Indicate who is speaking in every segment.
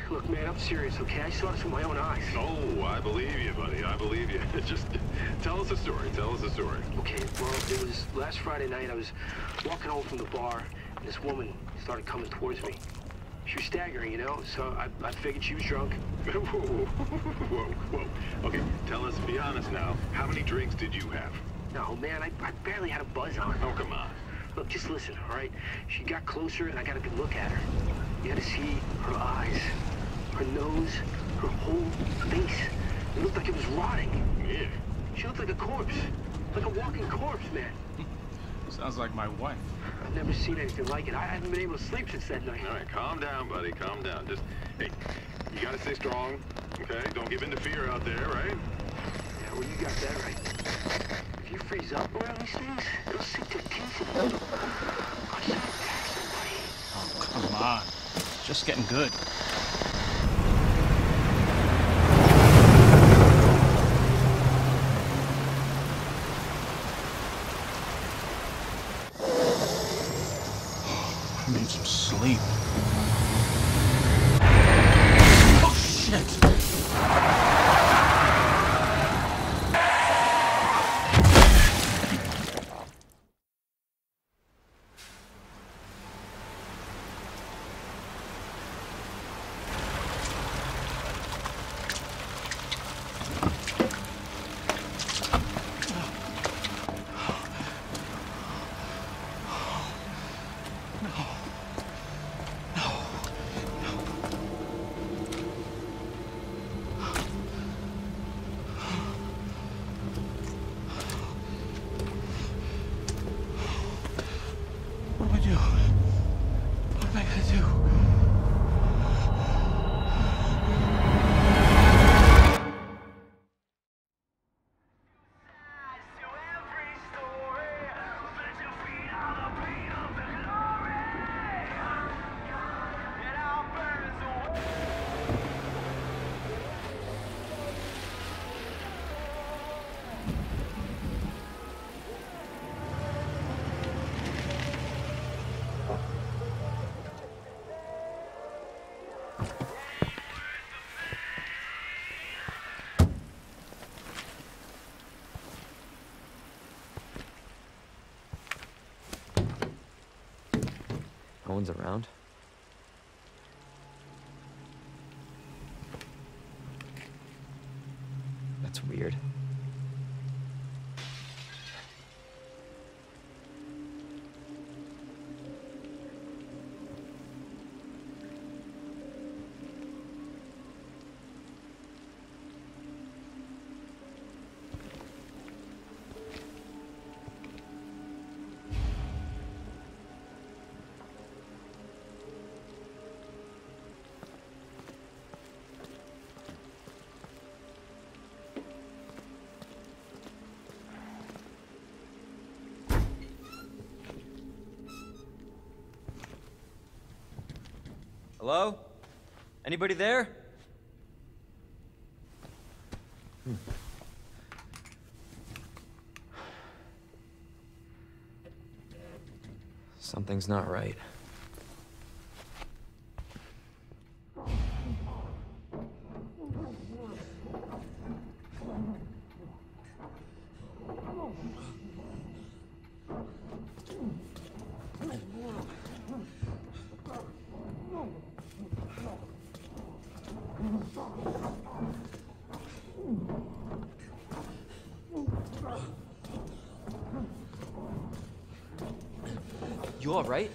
Speaker 1: Look, man, I'm serious, okay? I saw this with my own eyes.
Speaker 2: Oh, I believe you, buddy. I believe you. Just tell us a story. Tell us a story.
Speaker 1: Okay, well, it was last Friday night. I was walking home from the bar, and this woman started coming towards me. She was staggering, you know, so I figured she was drunk.
Speaker 2: Whoa, whoa, whoa. Okay, tell us, be honest now. How many drinks did you have?
Speaker 1: No, man, I barely had a buzz on.
Speaker 2: Oh, come on.
Speaker 1: Look, just listen, all right? She got closer, and I got a good look at her. You had to see her eyes, her nose, her whole face. It looked like it was rotting.
Speaker 2: Yeah.
Speaker 1: She looked like a corpse. Like a walking corpse, man.
Speaker 3: Sounds like my wife.
Speaker 1: I've never seen anything like it. I haven't been able to sleep since that night.
Speaker 2: All right, calm down, buddy. Calm down. Just, hey, you gotta stay strong, okay? Don't give in to fear out there, right?
Speaker 1: Yeah, well, you got that right. If you freeze up around these things, it'll sink to pieces. I'm trying to attack somebody.
Speaker 3: Oh, come on. Just getting good. I need some sleep. Oh, shit!
Speaker 4: No one's around. That's weird. Hello? Anybody there? Something's not right. You all right?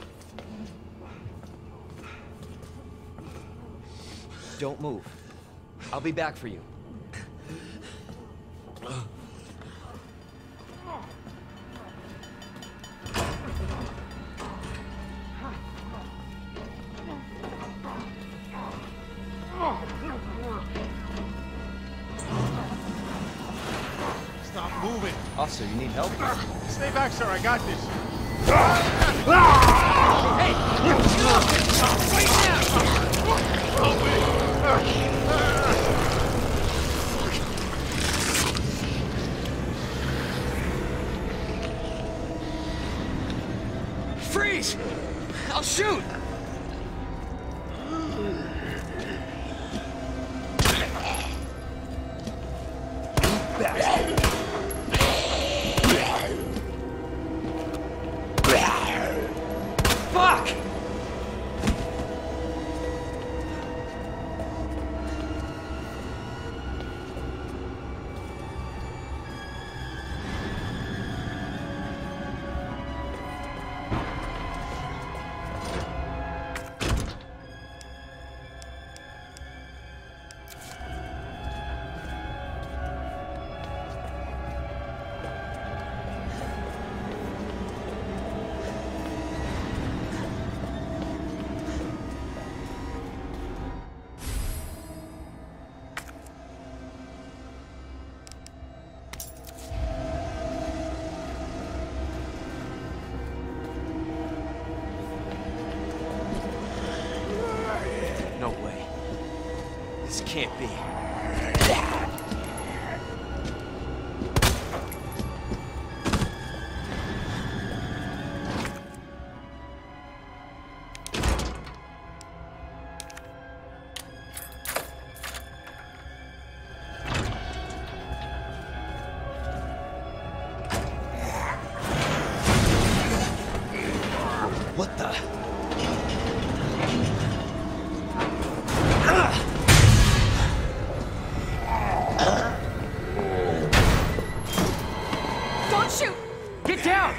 Speaker 4: Don't move. I'll be back for you.
Speaker 5: Stop moving.
Speaker 4: Officer, you need help?
Speaker 5: Stay back, sir. I got this.
Speaker 4: Freeze! I'll shoot! can't be. What the?
Speaker 6: Don't shoot!
Speaker 4: Get down!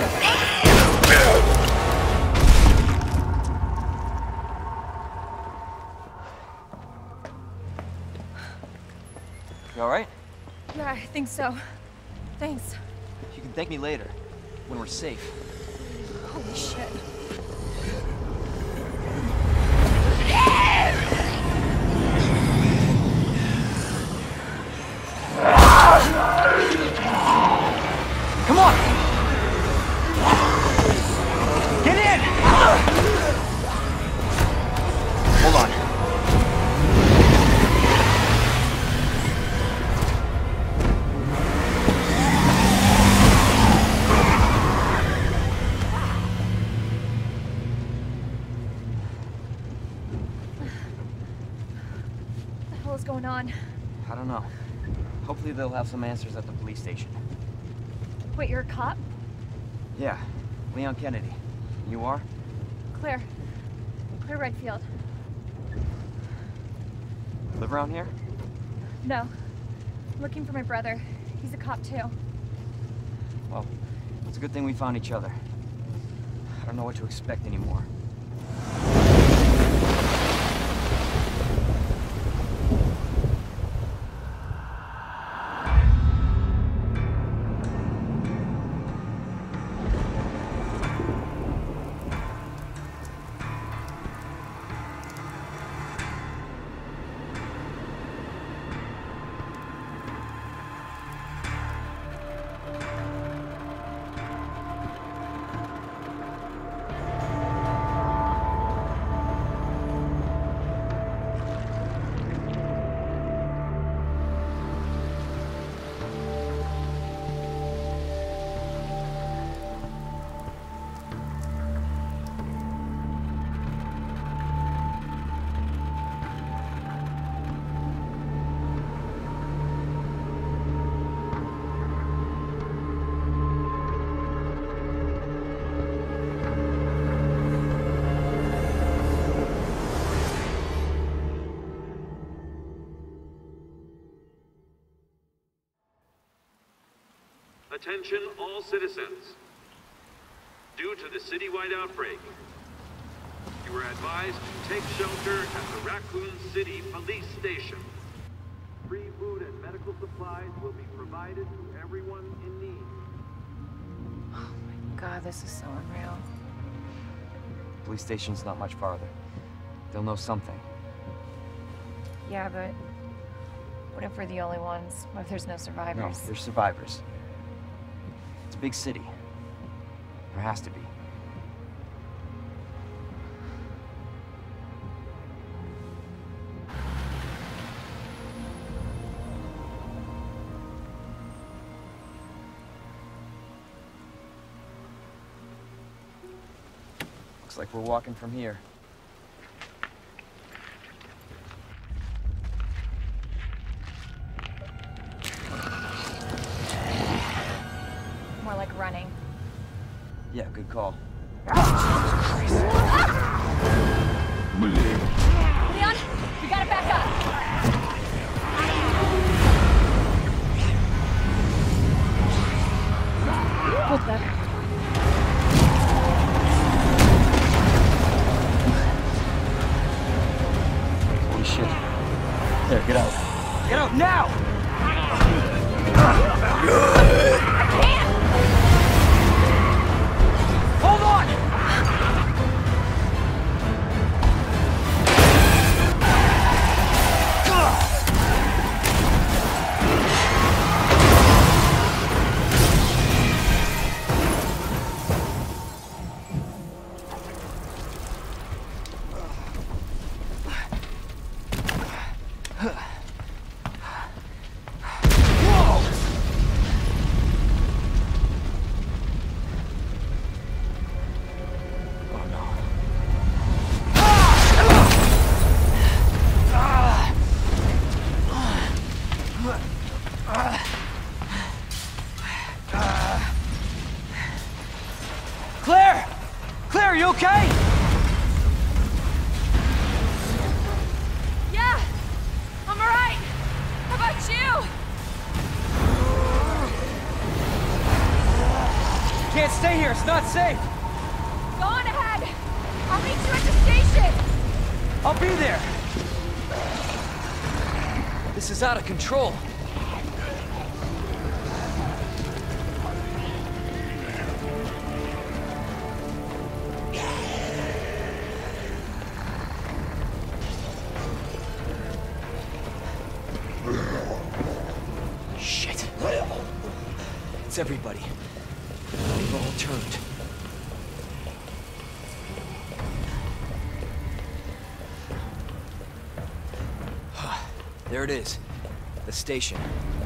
Speaker 4: You alright?
Speaker 6: Yeah, I think so. Thanks.
Speaker 4: You can thank me later, when we're safe.
Speaker 6: Holy shit.
Speaker 4: Come on! Get in! Hold on.
Speaker 6: What the hell is going on?
Speaker 4: I don't know. Hopefully they'll have some answers at the police station.
Speaker 6: Wait, you're a cop?
Speaker 4: Yeah, Leon Kennedy. You are?
Speaker 6: Claire. Claire Redfield.
Speaker 4: Live around here?
Speaker 6: No. I'm looking for my brother. He's a cop too.
Speaker 4: Well, it's a good thing we found each other. I don't know what to expect anymore.
Speaker 7: Attention all citizens. Due to the citywide outbreak, you are advised to take shelter at the Raccoon City police station. Free food and medical supplies will be provided to everyone in need.
Speaker 6: Oh my god, this is so unreal.
Speaker 4: Police station's not much farther. They'll know something.
Speaker 6: Yeah, but what if we're the only ones? What if there's no
Speaker 4: No,
Speaker 6: survivors?
Speaker 4: there's survivors. It's a big city. There has to be. Looks like we're walking from here.
Speaker 6: More like running.
Speaker 4: Yeah, good call.
Speaker 6: Leon, we gotta back up. What the?
Speaker 4: Holy shit. There, get out. Get out now! Hold on! Claire! Claire, are you okay?
Speaker 6: Yeah, I'm alright. How about you?
Speaker 4: Can't stay here, it's not safe.
Speaker 6: Go on ahead. I'll meet you at the station.
Speaker 4: I'll be there. This is out of control. Shit. It's everybody. They've all turned. There it is. The station.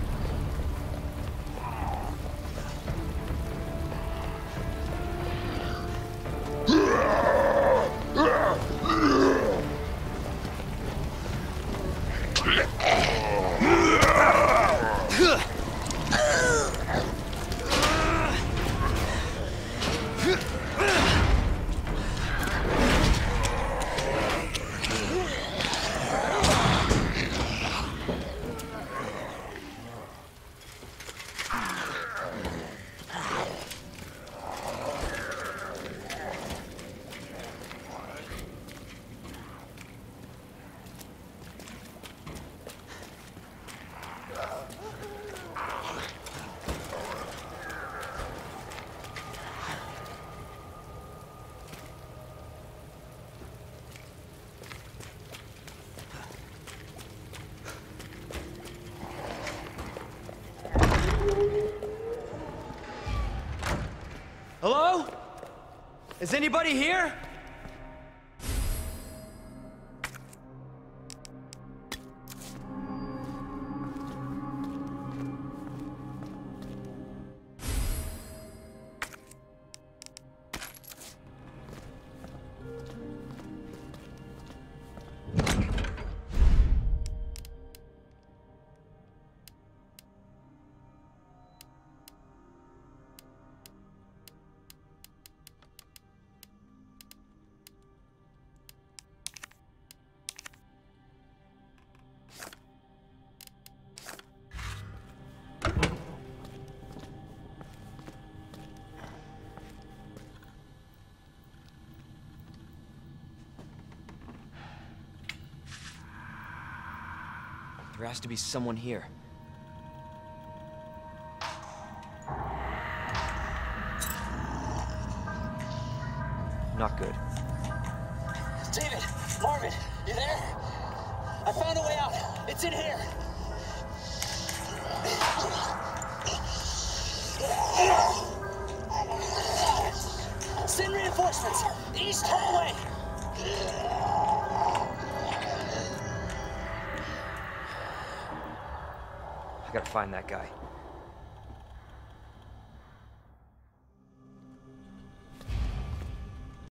Speaker 4: Hello? Is anybody here? There has to be someone here. Not good.
Speaker 8: David! Marvin! You there? I found a way out! It's in here! Send reinforcements! East, turn away!
Speaker 4: I gotta find that guy.